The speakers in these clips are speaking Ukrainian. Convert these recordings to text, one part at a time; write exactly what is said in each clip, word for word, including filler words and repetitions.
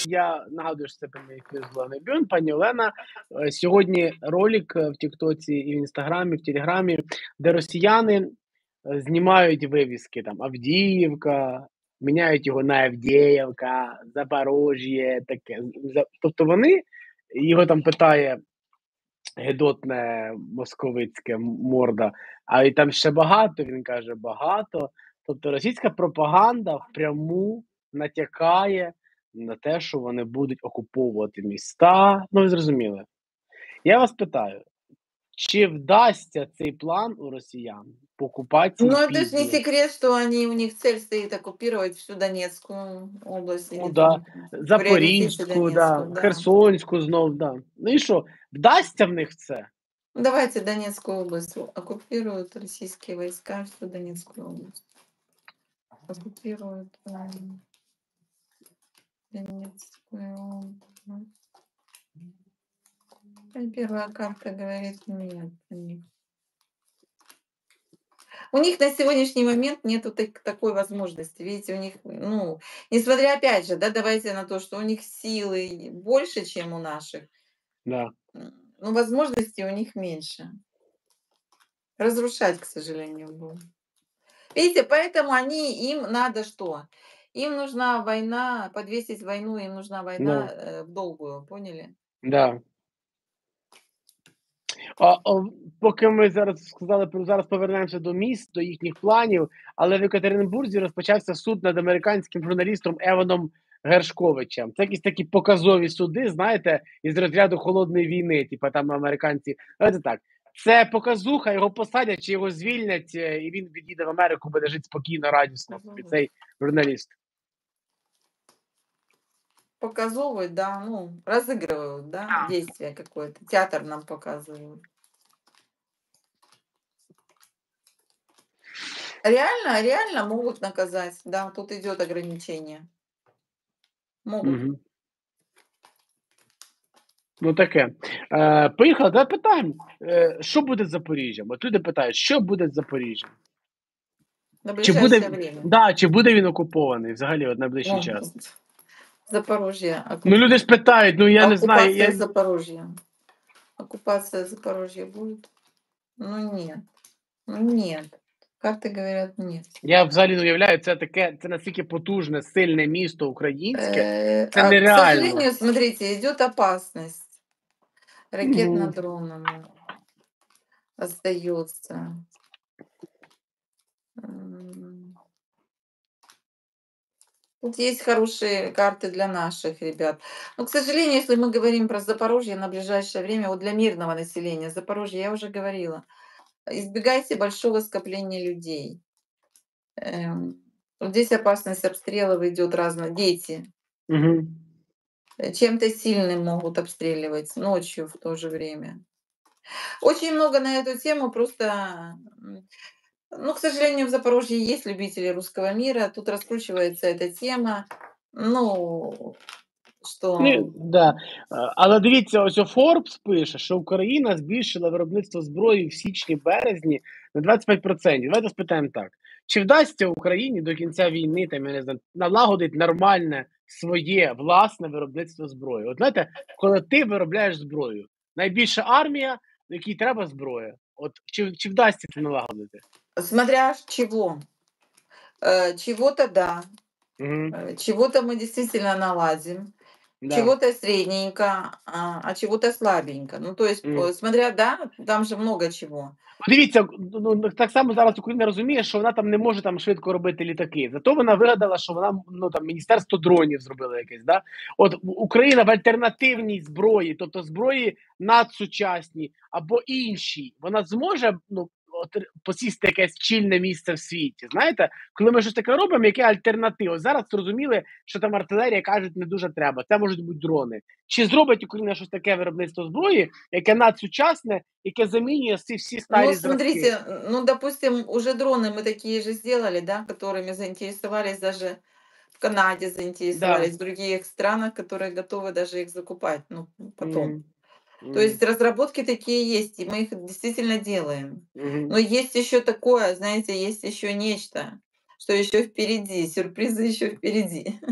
Я нагадую, що це прямий ефір з Оленою Бьорн. Пані Олена, е, сьогодні ролик е, в "Тіктоці" і в "Інстаграмі", в "Телеграмі", де росіяни, е, знімають вивіски там Авдіївка, міняють його на Авдєївка, Запорожжє, таке. За тобто вони його там питає гидотне московицьке морда: "А і там ще багато?" Він каже: "Багато". Тобто російська пропаганда впряму натякає на те, що вони будуть окуповувати міста. Ну, ви зрозуміли. Я вас питаю, чи вдасться цей план у росіян по окупації Ну, это ж не півдня? секрет, что они у них цель стоит оккупировать всю Донецкую область Ну или да, там приоритете Запорізьку, да, Донецкую, да. Херсонську знов, да. Ну і що, вдасться в них це? Давайте Донецкую область о оккупируют российские войска, всю Донецкую область. Оккупируют, ам Донецкую область. И первая карта говорит нет у них. У них на сегодняшний момент нету так такой возможности. Видите, у них, ну, несмотря опять же, да, давайте на то, что у них силы больше, чем у наших, Да. м, но возможностей у них меньше. Разрушать, к сожалению, будут. Видите, поэтому они им надо что? Им нужна война, подвесить войну, им нужна война, Да. э, в долгую, поняли? Да. А, ов поки ми зараз сказали про зараз повернемося до міст, до їхніх планів, але в Екатеринбурзі розпочався суд над американським журналістом Еваном Гершковичем. Це якісь такі показові суди, знаєте, із розряду холодної війни, типа там американці. Давайте так, це показуха, його посадять чи його звільнять, е, і він від'їде в Америку, буде жити спокійно, радісно собі, Мгм. цей журналіст. Показовывают, да, ну, разыгрывают, да, Да. действие какое-то, театр нам показывают. Реально реально могут наказать. Да, тут идет ограничение. Могут. Мгм. Ну таке. Е, поїхали, давай запитаємо, е, що буде з Запоріжжям? От люди питають, що буде з Запоріжжям? На Чи буде ближайшее время. да, чи буде він окупований взагалі от найближчий О, час? Запорожье, Ну, оккуп люди ж питають, ну я не знаю, оккупация я Запорожья. Оккупация Запорожья будет? Ну нет. Ну нет. Карты говорят нет. я взагалі не уявляю, це таке, це настільки потужне, сильне місто українське, Э, це а, к нереально. сожалению, смотрите, идет опасность. Мгм. Ракетно-дроновая остается. М. Тут есть хорошие карты для наших ребят. Но, к сожалению, если мы говорим про Запорожье на ближайшее время, вот для мирного населения Запорожья, я уже говорила, избегайте большого скопления людей. Эм, вот здесь опасность обстрелов идет разно дети. Мгм. Э, чем-то сильным могут обстреливать, ночью в то же время. Очень много на эту тему просто, м, ну, к сожалению, в Запорожье есть любители русского мира, тут раскручивается эта тема. Ну, Ну что да. Е, але дивіться, ось о Forbes пише, що Україна збільшила виробництво зброї в січні-березні на двадцять п'ять процентів. Давайте спитаємо так: чи вдасться Україні до кінця війни, там, я не знаю, налагодити нормальне своє власне виробництво зброї? От знаєте, коли ти виробляєш зброю, найбільша армія, якій треба зброя. От чи чи вдасться це налагодити? Смотря чего. Э, чего-то да, Мгм. э, чего-то мы действительно наладим, Да. чего-то средненько, а, а чего-то слабенько. Ну, то есть, Мгм. э, смотря, да, там же много чего. Дивіться, ну ну так само зараз Україна розуміє, що вона там не може там швидко робити літаки. Зато вона вигадала, що вона, ну там міністерство дронів зробила якесь, да. От в Україна в альтернативній зброї, тобто зброї надсучасній або іншій, вона зможе, ну, от посісти якесь чільне місце в світі. Знаєте, коли ми щось таке робимо, яке альтернатива? Зараз зрозуміли, що там артилерія, кажуть, не дуже треба. Це можуть бути дрони. Чи зробить Україна щось таке виробництво зброї, яке надсучасне, яке замінює ці всі Ну, старі зразки? смотрите, н ну, допустим, уже дроны мы такие же сделали, да, которыми заинтересовались даже в Канаде, Да. заинтересовались в других странах, которые готовы даже их закупать, ну, потом. Мгм. То М. есть разработки такие есть, и мы их действительно делаем. Мгм. Но есть еще такое, знаете, есть еще нечто, что еще впереди, сюрпризы еще впереди.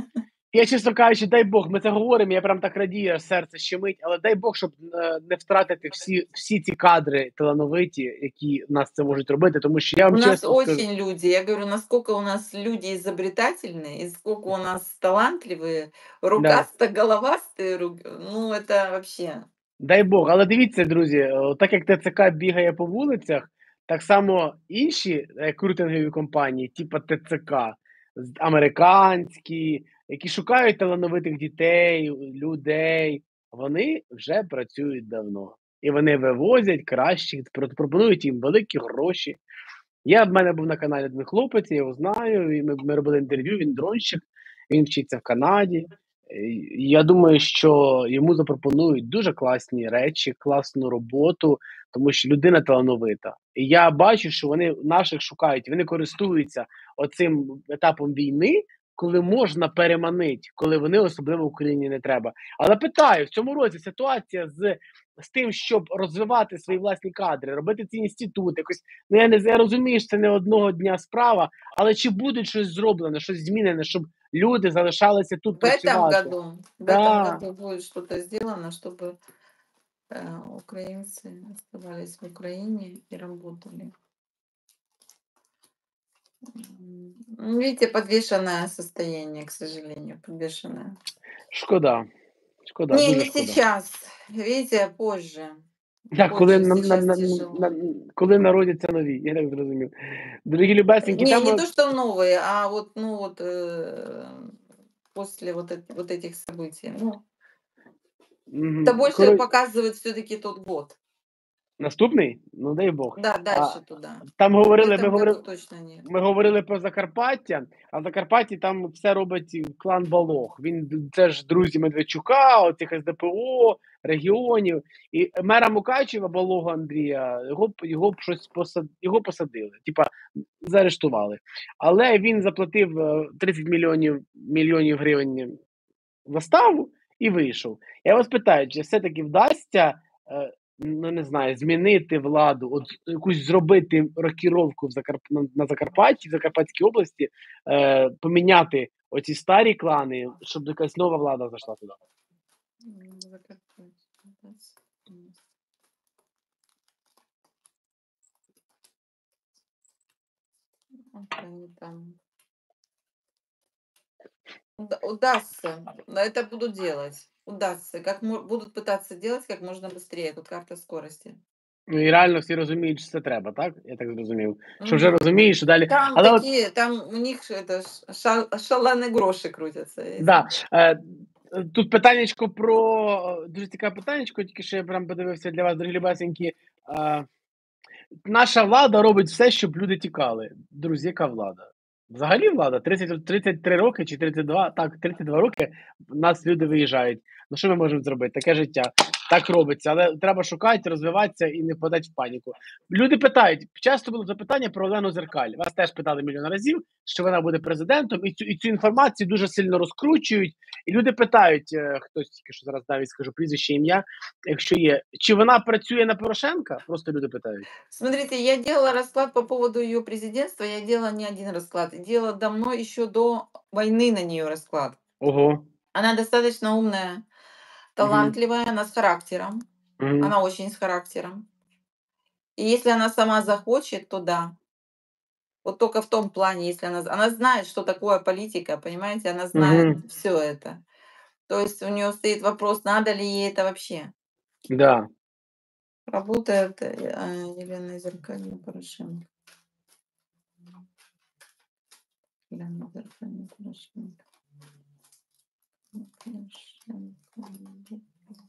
Я, чесно кажучи, дай Бог, ми це говоримо, я прям так радію, аж серце щемить, але дай Бог, щоб е, не втратити всі, всі ці кадри талановиті, які нас це можуть робити, тому що я У вам нас чесно скажу, очень люди, я говорю, насколько у нас люди изобретательные, и сколько у нас талантливые, да. рукасто головастые, ру- ну это вообще. Дай Бог. Але дивіться, друзі, е, так як ТЦК бігає по вулицях, так само інші рекрутингові компанії, типу ТЦК, з- американські, які шукають талановитих дітей, людей, вони вже працюють давно. І вони вивозять кращих, про- пропонують їм великі гроші. Я в мене був на каналі один хлопець, я його знаю, і ми, ми робили інтерв'ю, він дронщик, він вчиться в Канаді. Е, Я думаю, що йому запропонують дуже класні речі, класну роботу, тому що людина талановита. І я бачу, що вони наших шукають, вони користуються оцим етапом війни, коли можна переманити, коли вони особливо Україні не треба. Але питаю, в цьому році ситуація з, з тим, щоб розвивати свої власні кадри, робити ці інститути, якось. Ну, я не я розумію, що це не одного дня справа, але чи буде щось зроблено, щось змінене, щоб люди залишалися тут В этом працювати? году, в этом Так, году будет что-то сделано, чтобы э, украинцы оставались в Украине и работали. М, ну, видите, подвешенное состояние, к сожалению, подвешенное. шкода. Шкода, Не, дуже не шкода. сейчас, видите, позже. Так, коли, Позже, на, на, сейчас на, тяжело. на, коли народяться нові, я так зрозумів. Дорогі любесенькі, Не, там не от, то, что новые, а вот, ну вот, э, после вот, эт- вот этих событий. Ну, это мгм, больше коро- показывает все-таки тот год. наступний? Ну дай Бог. Да, А, дальше туда. там В говорили, ми этом говорили, году точно нет. Ми говорили про Закарпаття, а в Закарпатті там все робить клан Балог. Він це ж друзі Медведчука, оцих ес де пе о, регіонів. І мера Мукачева, Балога Андрія, його б- його б щось посад, його посадили, типа заарештували. Але він заплатив е, тридцять мільйонів мільйонів гривень заставу і вийшов. Я вас питаю, чи все-таки вдасться, е, ну не знаю, змінити владу, от якусь зробити рокіровку в Закарп... на, на Закарпатті, в Закарпатській області, е, поміняти оці старі клани, щоб якась нова влада зайшла туди. М, Закарпатье, да, с- м. Вот они там. Уда- Удастся, но это будут делать. Удастся. Как мо- будут пытаться делать как можно быстрее. Тут карта скорости. Ну і реально всі розуміють, що це треба, так? Я так зрозумів. Що вже Мгм. розумієш, що далі. Там Але от такие, там у них ш- это ш- ша- шаланы гроши крутятся. да, Если. е, тут питаннячко про дуже цікаве питаннячко, тільки що я прям подивився для вас, дорогі любесенькі. Е, Наша влада робить все, щоб люди тікали. Друзі, яка влада? Взагалі влада тридцять тридцять три роки чи тридцять два, так, тридцять два роки в нас люди виїжджають. Ну що ми можемо зробити? Таке життя. Так робиться, але треба шукати, розвиватися і не впадати в паніку. Люди питають, часто було запитання про Олену Зеркаль. Вас теж питали мільйон разів, що вона буде президентом, і цю, і цю інформацію дуже сильно розкручують. І люди питають, е, хтось тільки що зараз навіть скажу прізвище, ім'я, якщо є, чи вона працює на Порошенка? Просто люди питають. Смотрите, я делала расклад по поводу ее президентства. Я делала не один расклад. Делала давно, еще до войны на нее расклад. Ого. Она достаточно умная, Мгм. талантливая, она с характером. Мгм. Она очень с характером. И если она сама захочет, то да. Вот только в том плане, если она, она знает, что такое политика, понимаете, она знает Мгм. все это. То есть у нее стоит вопрос, надо ли ей это вообще. Да. Работает э, Елена Зеркальна Порошенко. Елена Зеркальна Порошенко. Порошенко.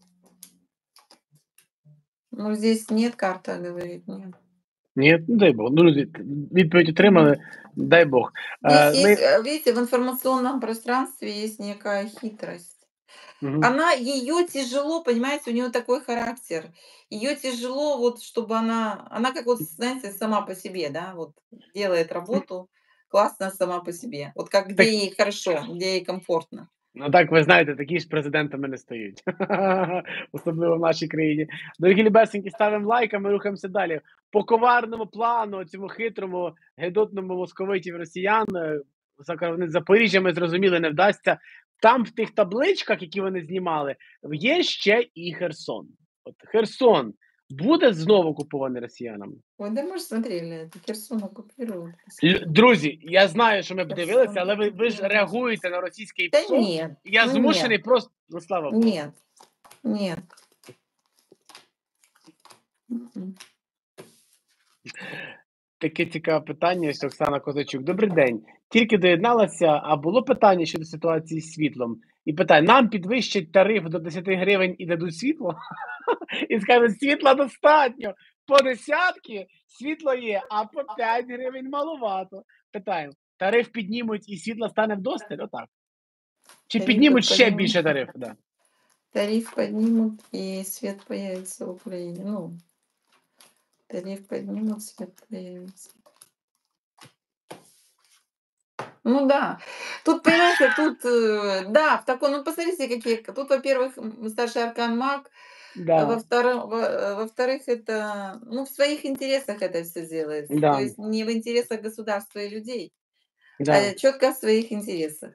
Ну, здесь нет карта, говорит, нет. Ні, ну дай Бог. Ну, друзі, відповідь отримали, дай Бог. Здесь Е, есть, ми... э, видите, в информационном пространстве есть некая хитрость. Мгм. Она, ее тяжело, понимаете, у нее такой характер. Ее тяжело, вот, чтобы она, она как вот, знаете, сама по себе, да, вот делает работу классно сама по себе. Вот как где Так, ей хорошо, где ей комфортно. ну так, ви знаєте, такі ж президентами не стають. Особливо в нашій країні. Дорогі любесенькі, ставимо лайк, а ми рухаємося далі. По коварному плану, цьому хитрому, гедотному московитів росіян, е, Закар- Запоріжжя, ми зрозуміли, не вдасться. там в тих табличках, які вони знімали, є ще і Херсон. От Херсон буде знову окупований росіянами? Ой, да мы ж смотрели это. Херсон оккупировали. Лю друзі, я знаю, що ми б дивилися, Херсон але ви ви ж оккупировали. реагуєте на російський Да псов, нет, і я ну змушений нет, просто ну, слава Богу. нет, нет. М-м. Таке цікаве питання, ось Оксана Козачук. Добрий день. Тільки доєдналася, а було питання щодо ситуації з світлом. І питає: нам підвищать тариф до десяти гривень і дадуть світло? І скажуть, світла достатньо. По десятки світло є, а по п'ять гривень маловато. Питаємо, тариф піднімуть і світла стане вдосталь? Отак. Чи Тарифы піднімуть ще поднимут. більше тариф? Да. Тариф поднимут, и свет появится в Украине. Ну, тариф поднимут, свет появится. Ну да. Тут, понимаете, тут, э, да, в таком, ну посмотрите, какие. Тут, во-первых, м, старший аркан маг, э, Да, во-вторых, во- э, во-вторых, это, ну, в своих интересах это все делается. То да, есть не в интересах государства и людей, да. а четко в своих интересах.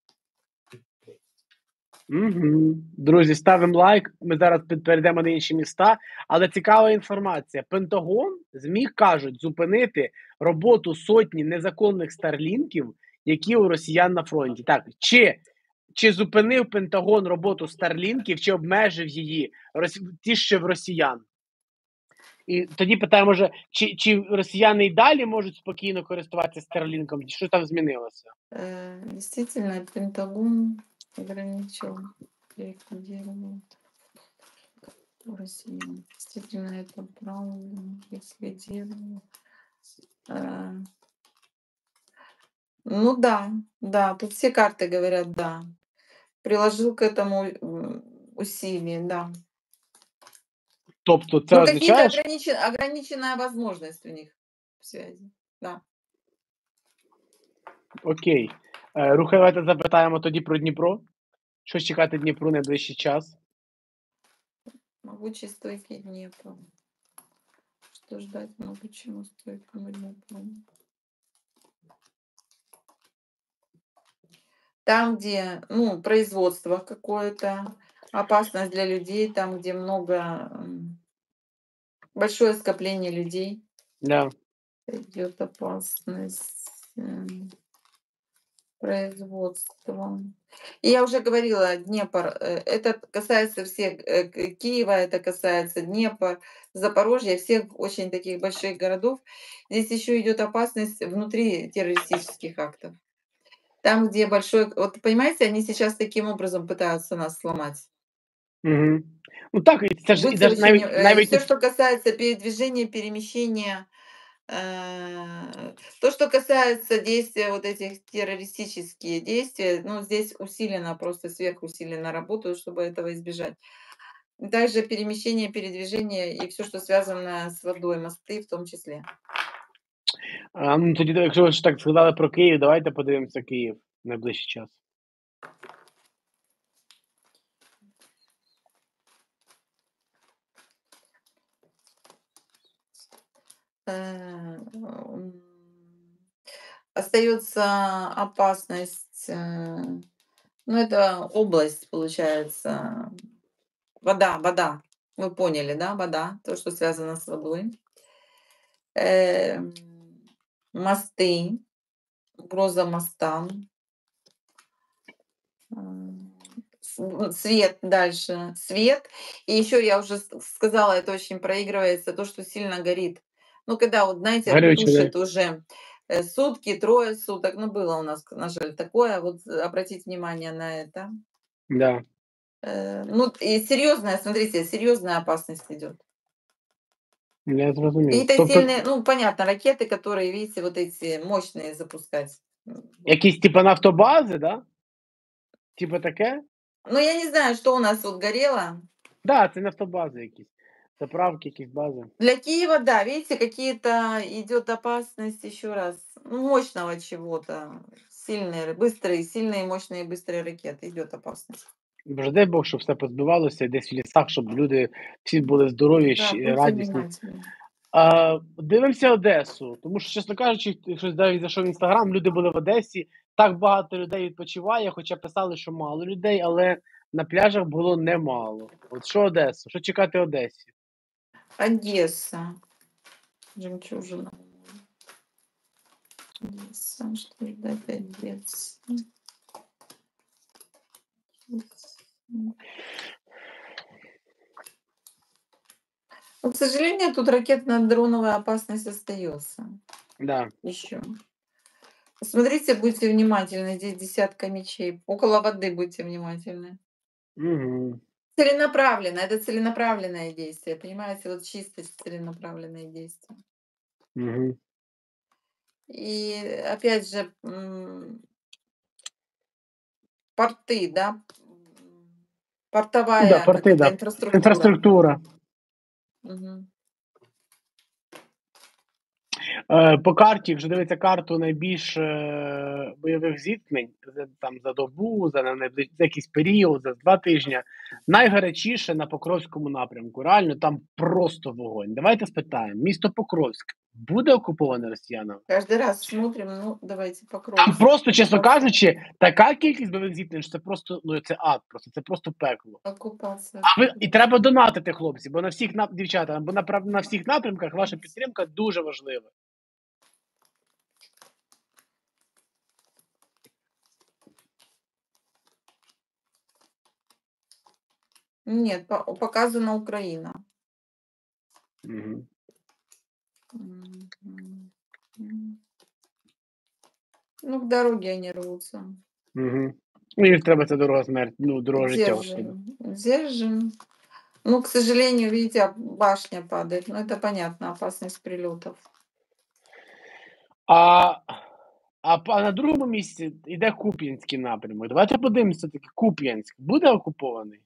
Угу. Друзі, ставимо лайк. Ми зараз під- перейдемо на інші міста. Але цікава інформація. Пентагон, ЗМІ кажуть, зупинити роботу сотні незаконних старлінків, які у росіян на фронті. Так, чи, чи зупинив Пентагон роботу старлінків, чи обмежив її рос... ті, що в росіян? І тоді питаємо, може, чи, чи росіяни й далі можуть спокійно користуватися старлінком? Що там змінилося? Э, Действительно, Пентагон ограничил, ликвидировал Россию. Действительно, это правда, ликвидировал. Э, Ну да, да, тут все карты говорят да. Приложил к этому м, усилия, да. Тобто це Ну, какие-то означає, що... ограничен, ограниченная возможность у них в связи. Да. Окей. Е, Рухай, давайте запитаємо тоді про Дніпро. Що чекати Дніпру найближчий час? Могучий стойкий Днепр. Что ждать могучему стойкому Днепру? Там, где, ну, производство какое-то, опасность для людей, там, где много, м, большое скопление людей, Да. идет опасность м, производства. И я уже говорила, Днепр, э, это касается всех, э, К- Киева, это касается Днепр, Запорожья, всех очень таких больших городов. Здесь еще идет опасность внутри террористических актов. Там, где большой, вот понимаете, они сейчас таким образом пытаются нас сломать. Угу. Ну так, і це ж і Будьте даже очень, навіть, навіть все, что касается передвижения, перемещения, э, то, что касается действия вот этих террористические действия, ну, здесь усиленно, просто сверхусиленно работают, чтобы этого избежать. Также перемещение, передвижение и все, что связано с водой, мосты в том числе. а, ну, тоді, якщо ви ж так згадали про Київ, давайте подивимося Київ в найближчий час. Э, м, Остается опасность, э, ну, это область, получается. Вода, вода. Вы поняли, да, вода, то, что связано с водой. Эм, Мосты, угроза мостам. М, с- м, Свет дальше, свет. И еще я уже с- сказала, это очень проигрывается, то, что сильно горит. Ну, когда вот, знаете, Гаряче, да? тушит уже э, сутки, трое суток, ну, было у нас, на жаль, такое, вот э, обратить внимание на это. Да. Э, Ну, и серьезная, смотрите, серьезная опасность идет. Я зрозумів. Какие-то Тобто, сильные, ну, понятно, ракеты, которые, видите, вот эти мощные запускать. М, вот. якісь типа нафтобази, да? Типа таке? Ну, я не знаю, что у нас вот горело. Да, це нафтобази якісь. Заправки, якісь бази. Для Киева, да, видите, какие-то идет опасность еще раз, ну, мощного чего-то. Сильные, быстрые, сильные, мощные, быстрые ракеты. Идет опасность. Боже, дай Бог, щоб все позбивалося і десь в лісах, щоб люди всі були здорові, Да, щ- будьте радісні. внимательны. А, дивимося Одесу, тому що, чесно кажучи, щось навіть зайшов в інстаграм, люди були в Одесі, так багато людей відпочиває, хоча писали, що мало людей, але на пляжах було немало. От що Одеса? Що чекати Одесі? Одесса. Жемчужина. Одесса. Что ждать Одессы? Ну, к сожалению, тут ракетно-дроновая опасность остается. Да. Еще. Смотрите, будьте внимательны. Здесь десятка мечей. Около воды будьте внимательны. Угу. Целенаправленно. Это целенаправленное действие. Понимаете, вот чистость целенаправленное действие. Угу. И опять же, м, порты, да, м, портовая Да, как порти, это, да. инфраструктура. Інфраструктура. Мгм. Е, по карті, якщо дивитися карту найбільш е, бойових зіткнень за, там, за добу, за, найбли- за якийсь період, за два тижні, найгарячіше на Покровському напрямку. Реально там просто вогонь. Давайте спитаємо: місто Покровськ буде окуповане росіянами? Каждый раз смотрим, ну, давайте Там Покровск. просто, чесно Оккупация. кажучи, така кількість бойових зіткнень, що це просто, ну це ад, просто це просто пекло. Оккупация. А ви і треба донатити, хлопці, бо на всіх нап... дівчата, бо на, прав- на всіх напрямках ваша підтримка дуже важлива. Нет, по- показана Украина. Угу. Мгм. М. Ну, к дороге они рвутся. Угу. Ну, їм треба це дорога смерть, ну, дорога життя, господи. Держим. Держим. Ну, к сожалению, видите, башня падает. Ну, это понятно, опасность прилетов. А, а, п- а на другому місці йде Куп'янський напрямок. Давайте подивимося, таки Куп'янськ буде окупований?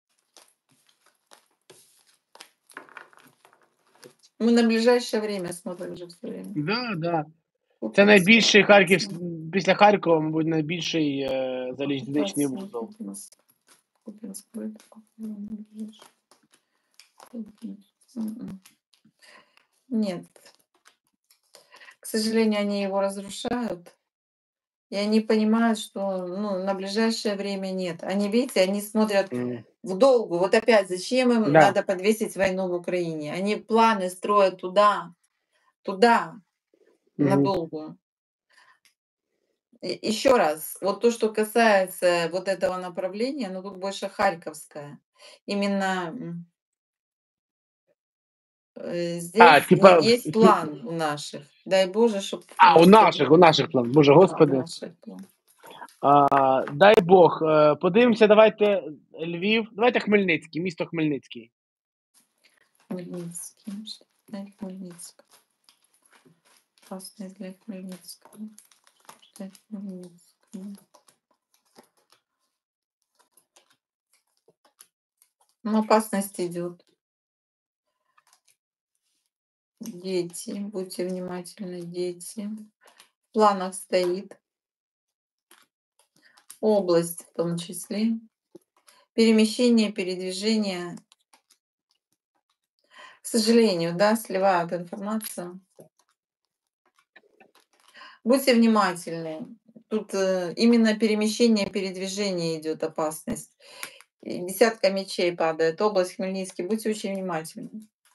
Мы на ближайшее время смотрим же все время. Да, да. Це Купинск, найбільший Харків, Купинск, після Харкова, мабуть, найбільший е, залізничний Купинск, вузол. Купинск. Купинск будет оккупирован на ближайшее. Купинск. М-м. Нет. К сожалению, они его разрушают. И они понимают, что ну, на ближайшее время нет. Они, видите, они смотрят М, в долгу. Вот опять, зачем им Да. надо подвесить войну в Украине? Они планы строят туда, туда, Мгм. надолго. И еще раз, вот то, что касается вот этого направления, ну тут больше Харьковская. Именно м, э, А, здесь не- типа, есть план у наших. Дай Боже, чтобы а, у наших, у наших план. Боже, господи. наших план. А, дай Бог. Е, Подивимося, давайте Львів. Давайте Хмельницький, місто Хмельницький. Хмельницкий. Что для Хмельницкого? Опасность для Хмельницкого. Для Хмельницкого. Ну, опасность идет. Дети, будьте внимательны, дети. В планах стоит. Область в том числе. Перемещение, передвижение. К сожалению, да, сливают информацию. Будьте внимательны. Тут э, именно перемещение, передвижение идет опасность. И десятка мечей падает. Область Хмельницкий. Будьте очень внимательны.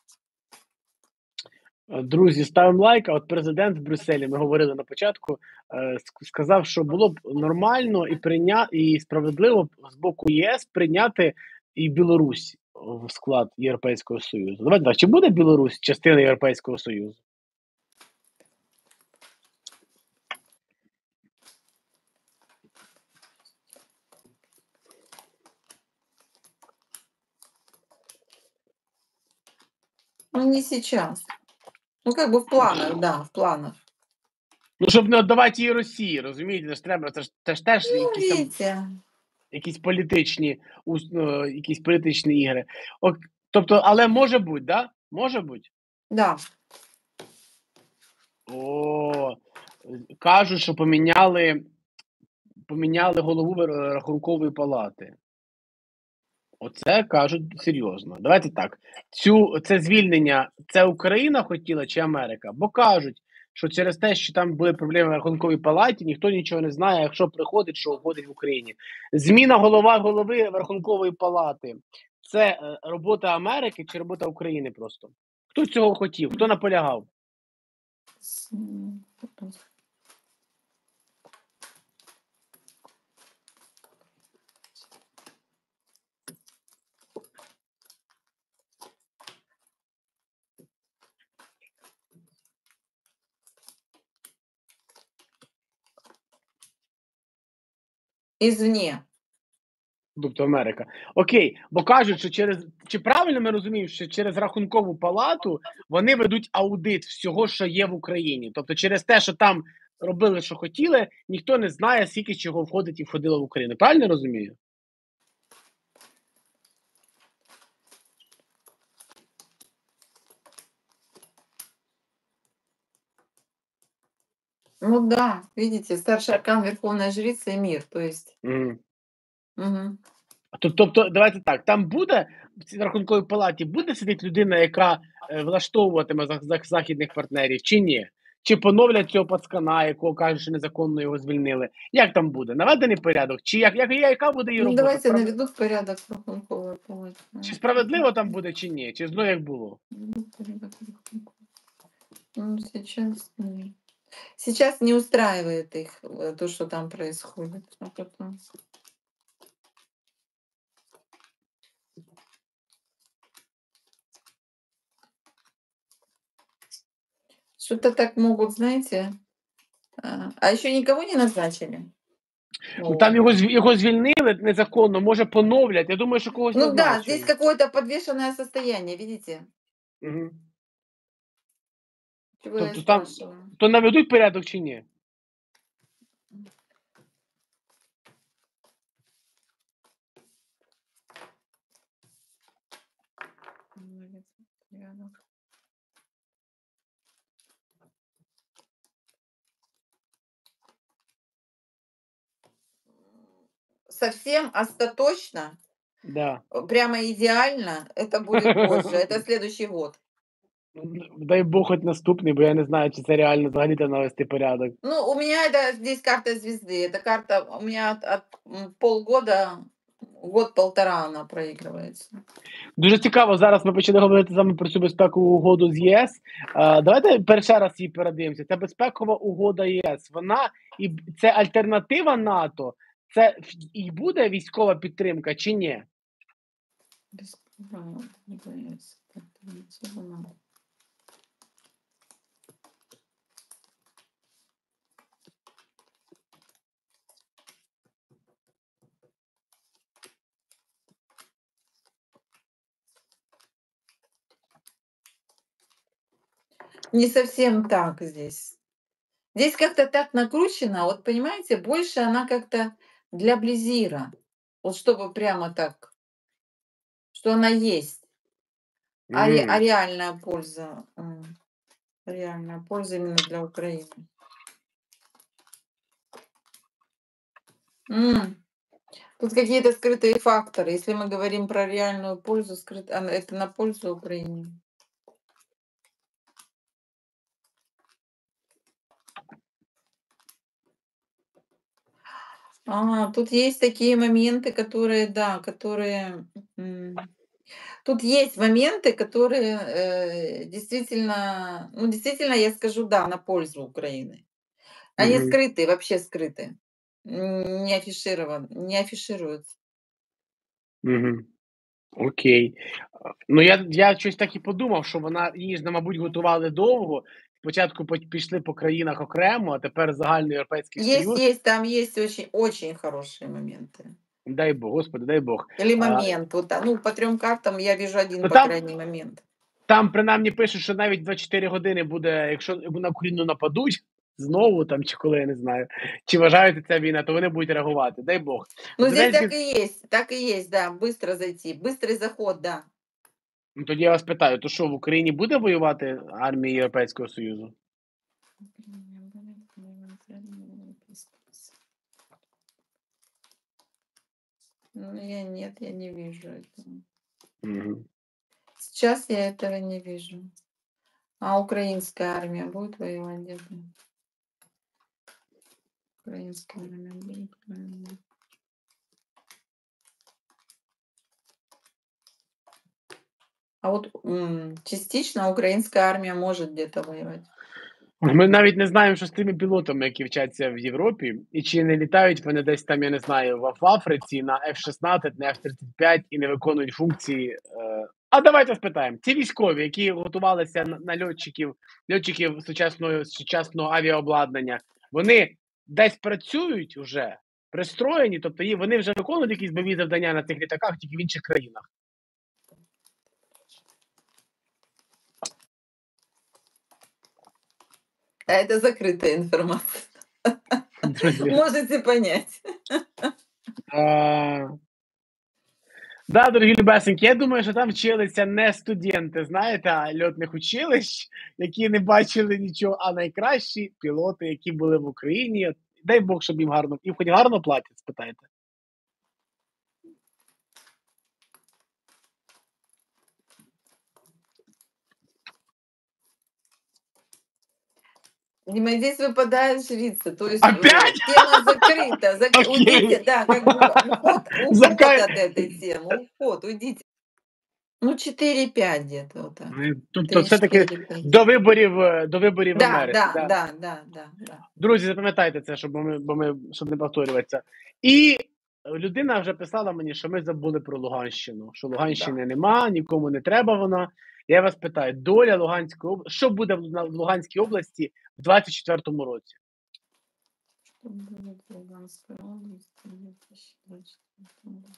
Е, Друзі, ставимо лайк. А от президент в Брюсселі, ми говорили на початку, е, ск- сказав, що було б нормально і прийня... і справедливо б з боку ЄС прийняти і Білорусь в склад Європейського Союзу. Давайте так, чи буде Білорусь частиною Європейського Союзу? Ну, не сейчас. Ну, как бы в планах, да, в планах. Ну, щоб не віддавати її Росії, розумієте, це ж треба, це ж, це ж теж Ну, якісь там видите. якісь політичні, ус- е, якісь політичні ігри. О, тобто, але може бути, да? Може бути. Да. О, кажуть, що поміняли, поміняли голову Вер- Рахункової палати. Оце кажуть серйозно. Давайте так. Цю це звільнення це Україна хотіла чи Америка? Бо кажуть, що через те, що там були проблеми в Рахунковій палаті, ніхто нічого не знає, якщо приходить, що уходить в Україні. Зміна голова голови Рахункової палати- це, е, робота Америки чи робота України просто? Хто цього хотів? Хто наполягав? С м, потом с Извне. Тобто Америка. Окей, бо кажуть, що через чи правильно ми розуміємо, що через Рахункову палату вони ведуть аудит всього, що є в Україні? Тобто через те, що там робили, що хотіли, ніхто не знає, скільки чого входить і входило в Україну. Правильно я розумію? Ну да, видите, старший аркан- Верховная Жрица и мир, то есть. Мгм. Мгм. То тобто, давайте так, там буде в цій Рахунковій палаті буде сидіти людина, яка, е, влаштовуватиме зах зах західних партнерів чи ні? Чи поновлять цього пацкана, якого кажуть, що незаконно його звільнили? Як там буде? Наведений порядок? Чи як як яка буде її Ну, робота? давайте Справ наведут порядок в Рахунковой палате. Чи М, справедливо там мгм. буде, чи ні? Чи знову як було? Наведут порядок в Рахунковой. Ну, сейчас нет. Сейчас не устраивает их, э, то, что там происходит. А потом Что-то так могут, знаете. А, а еще никого не назначили Ну, там нового? його зв його звільнили незаконно, може поновлять. Я думаю, що когось Ну да, здесь назначили. какое-то подвешенное состояние, видите? Мгм. Чего я и Тобто там спрашиваю. то наведуть порядок чи ні? М. Наведут порядок. Совсем остаточно, Да. э, прямо идеально- это будет позже, это следующий год. Дай Бог, хоть наступний, бо я не знаю, чи це реально взагалі-то навести порядок. Ну, у меня это здесь карта звезды. Эта карта у меня от от, м, полгода, год-полтора она проигрывается. Дуже цікаво, зараз ми почали говорити з вами про цю безпекову угоду з ЄС. А, давайте пер ще раз її передивимося. Ця безпекова угода ЄС, вона і б це альтернатива НАТО? Це ф і буде військова підтримка чи ні? Безпекова угода ЄС, альтернатива НАТО. Не совсем так здесь. Здесь как-то так накручено, вот понимаете, больше она как-то для Близира. Вот чтобы прямо так что она есть. А ре а М. реальная польза, м, реальная польза именно для Украины. М. Тут какие-то скрытые факторы. Если мы говорим про реальную пользу, скрыт а, это на пользу Украине. А, тут есть такие моменты, которые, да, которые, м, тут есть моменты, которые, э, действительно, ну, действительно, я скажу, да, на пользу Украины. Они Мгм. скрыты, вообще скрыты, м, не афиширован не афишируются. Мгм. Окей. А, ну, я я щось так і подумав, що вона її ж, мабуть, готували довго. Спочатку по пішли по країнах окремо, а тепер загальноєвропейський Есть союз. есть, там есть очень очень хорошие моменты. Дай Бог, Господи, дай Бог. Или А момент. Вот, а, ну, по трем картам я вижу один, Ну по там крайней, момент. там принаймні пишуть, що навіть двадцять чотири години буде, якщо на Україну нападуть знову там чи коли, я не знаю, чи вважаєте це війна, то вони будуть реагувати. Дай Бог. Ну, здесь так Зеленський и есть, так и есть, да, быстро зайти, быстрый заход, да. Ну, тоді я вас питаю, то що в Україні буде воювати армія Європейського Союзу? Ну, я нет, я не вижу этого. Мгм. Сейчас я этого не вижу. А украинская армия будет воевать где-то? Украинская армия будет воевать. А от м, частично українська армія може где-то воювати. Ми навіть не знаємо, що з тими пілотами, які вчаться в Європі, і чи не літають вони десь там, я не знаю, в в Африці на еф шістнадцять, на еф тридцять п'ять і не виконують функції. Е... А давайте спитаємо. Ці військові, які готувалися на, на льотчиків, льотчиків сучасного, сучасного авіаобладнання, вони десь працюють уже, пристроєні, тобто і вони вже виконують якісь бойові завдання на цих літаках, тільки в інших країнах. А это закрытая информация. Друзі. Можете понять. А... Да, дорогі любесенькі, я думаю, що там вчилися не студенти, знаєте, а льотних училищ, які не бачили нічого, а найкращі пілоти, які були в Україні. Дай Бог, щоб їм гарно, їм хоч гарно платять, спитайте. Дима, здесь выпадают жрицы, то есть Опять? тема закрыта. Зак... Окей. Уйдите, да, как бы уход, уход Закай- от этой темы, уход, уйдите. Ну, четыре-пять где-то вот так. Тобто, Три, все-таки четыре, пять. до виборів, е, до виборів в Да, Америці. да, да, да, да, да. Друзі, запам'ятайте це, щоб ми, бо ми, щоб не повторюватися. І людина вже писала мені, що ми забули про Луганщину, що Луганщини нема, нікому не треба вона. Я вас питаю, доля Луганської області, що буде в на- в Луганській області в двадцять четвертому році? Что будет в Луганской области в две тысячи двадцать четвёртом году?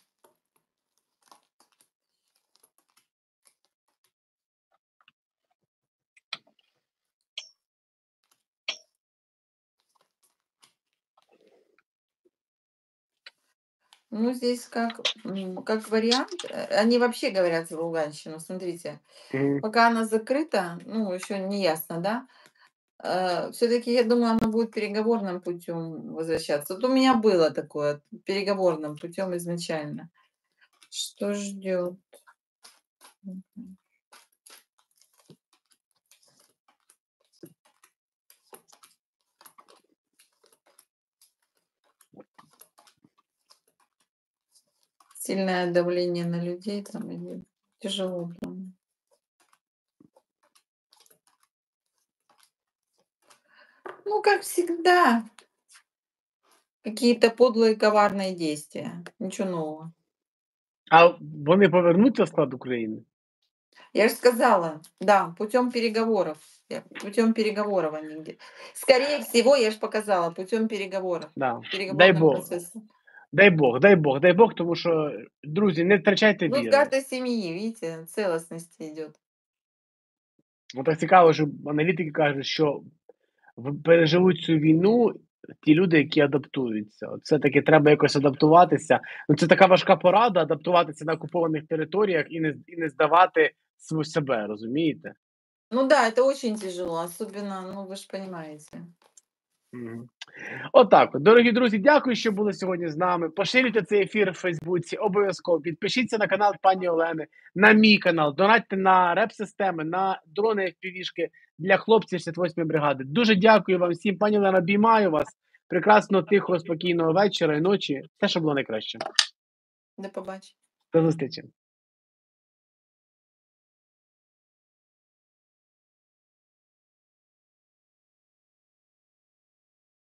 Ну, здесь как, м, как вариант, э, они вообще говорят за Луганщину, смотрите, Мгм. пока она закрыта, ну, еще не ясно, да, все-таки, я думаю, она будет переговорным путем возвращаться. Вот у меня было такое, переговорным путем изначально. Что ждет? Мгм. Сильное давление на людей там или тяжело прям. Ну, как всегда, какие-то подлые коварные действия. Ничего нового. А вони повернуться в склад України? Я же сказала, да, путем переговоров. Я- Путем переговоров они где. Скорее всего, я же показала, путем переговоров. Да. Дай Переговорным Бог. процессом. Дай Бог, дай Бог, дай Бог, тому що, друзі, не втрачайте Ну, віри. карта семьи, видите, целостности идет. Ну, так цікаво, що аналітики кажуть, що в- переживуть цю війну ті люди, які адаптуються. От все-таки треба якось адаптуватися. Ну, це така важка порада адаптуватися на окупованих територіях і не, і не здавати свою себе, розумієте? Ну да, это очень тяжело, особенно, ну вы же понимаете. Мгм. Отак. От. Дорогі друзі, дякую, що були сьогодні з нами. Поширюйте цей ефір в Фейсбуці, обов'язково. Підпишіться на канал пані Олени, на мій канал, донатьте на реп-системи, на дрони еф пі ві-шки для хлопців шістдесят восьмої бригади. Дуже дякую вам всім. Пані Олена, обіймаю вас. Прекрасного, тихого, спокійного вечора і ночі. Все, що було найкраще. До побачення. До зустрічі.